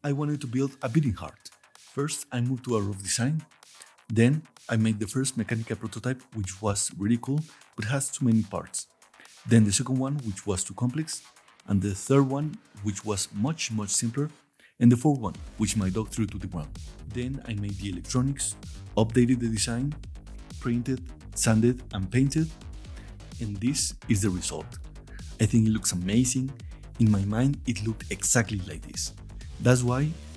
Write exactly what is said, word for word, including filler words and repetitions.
I wanted to build a beating heart. First, I moved to a rough design. Then, I made the first Mechanica prototype, which was really cool, but has too many parts. Then the second one, which was too complex. And the third one, which was much, much simpler. And the fourth one, which my dog threw to the ground. Then I made the electronics, updated the design, printed, sanded, and painted. And this is the result. I think it looks amazing. In my mind, it looked exactly like this. That's why